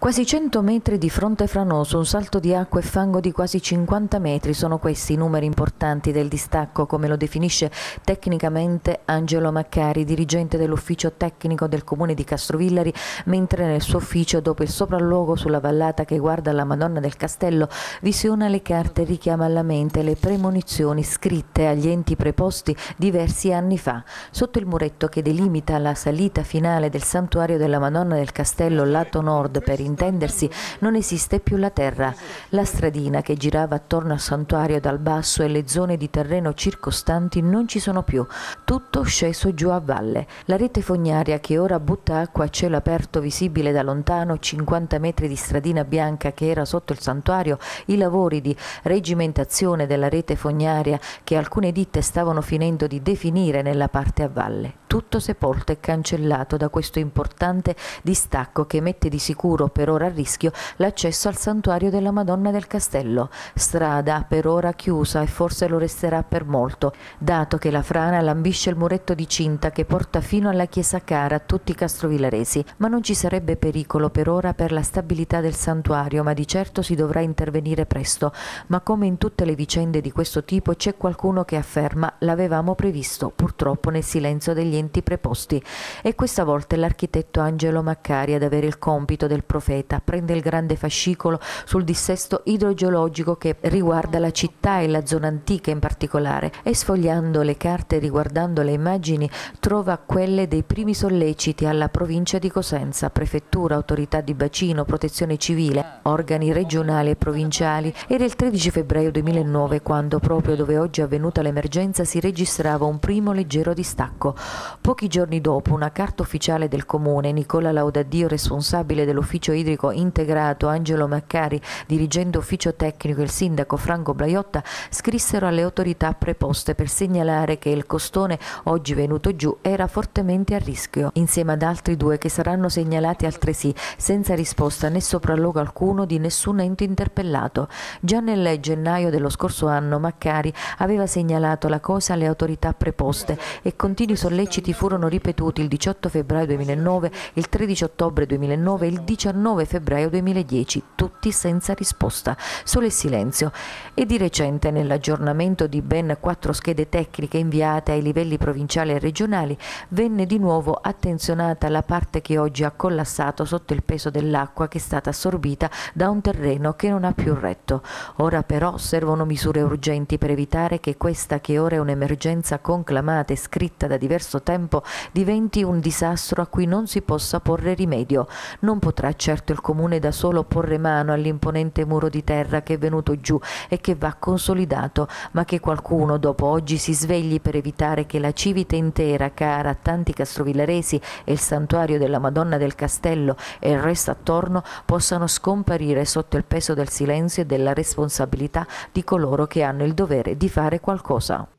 Quasi 100 metri di fronte franoso, un salto di acqua e fango di quasi 50 metri, sono questi i numeri importanti del distacco, come lo definisce tecnicamente Angelo Maccari, dirigente dell'ufficio tecnico del comune di Castrovillari, mentre nel suo ufficio, dopo il sopralluogo sulla vallata che guarda la Madonna del Castello, visiona le carte e richiama alla mente le premonizioni scritte agli enti preposti diversi anni fa. Sotto il muretto che delimita la salita finale del santuario della Madonna del Castello, lato nord per intendersi, non esiste più la terra. La stradina che girava attorno al santuario dal basso e le zone di terreno circostanti non ci sono più, tutto sceso giù a valle. La rete fognaria che ora butta acqua a cielo aperto visibile da lontano, 50 metri di stradina bianca che era sotto il santuario, i lavori di regimentazione della rete fognaria che alcune ditte stavano finendo di definire nella parte a valle. Tutto sepolto e cancellato da questo importante distacco che mette di sicuro per ora a rischio l'accesso al santuario della Madonna del Castello, strada per ora chiusa e forse lo resterà per molto, dato che la frana lambisce il muretto di cinta che porta fino alla chiesa cara a tutti i castrovillaresi, ma non ci sarebbe pericolo per ora per la stabilità del santuario, ma di certo si dovrà intervenire presto. Ma come in tutte le vicende di questo tipo c'è qualcuno che afferma l'avevamo previsto, purtroppo nel silenzio degli enti preposti, e questa volta è l'architetto Angelo Maccari ad avere il compito del profeta. Prende il grande fascicolo sul dissesto idrogeologico che riguarda la città e la zona antica in particolare, e sfogliando le carte e riguardando le immagini trova quelle dei primi solleciti alla provincia di Cosenza, prefettura, autorità di bacino, protezione civile, organi regionali e provinciali. Era il 13 febbraio 2009 quando, proprio dove oggi è avvenuta l'emergenza, si registrava un primo leggero distacco. Pochi giorni dopo, una carta ufficiale del comune, Nicola Laudadio, responsabile dell'ufficio idrico integrato, Angelo Maccari, dirigente ufficio tecnico, e il sindaco Franco Blaiotta scrissero alle autorità preposte per segnalare che il costone oggi venuto giù era fortemente a rischio, insieme ad altri due che saranno segnalati altresì, senza risposta né sopralluogo alcuno di nessun ente interpellato. Già nel gennaio dello scorso anno Maccari aveva segnalato la cosa alle autorità preposte e continui solleciti furono ripetuti il 18 febbraio 2009, il 13 ottobre 2009 e il 19 febbraio 2010, tutti senza risposta, solo il silenzio. E di recente, nell'aggiornamento di ben 4 schede tecniche inviate ai livelli provinciali e regionali, venne di nuovo attenzionata la parte che oggi ha collassato sotto il peso dell'acqua che è stata assorbita da un terreno che non ha più retto. Ora però servono misure urgenti per evitare che questa, che ora è un'emergenza conclamata e scritta da diverso tempo, diventi un disastro a cui non si possa porre rimedio. Non potrà certo il comune da solo porre mano all'imponente muro di terra che è venuto giù e che va consolidato, ma che qualcuno dopo oggi si svegli per evitare che la Civita intera, cara a tanti castrovillaresi, e il santuario della Madonna del Castello e il resto attorno possano scomparire sotto il peso del silenzio e della responsabilità di coloro che hanno il dovere di fare qualcosa.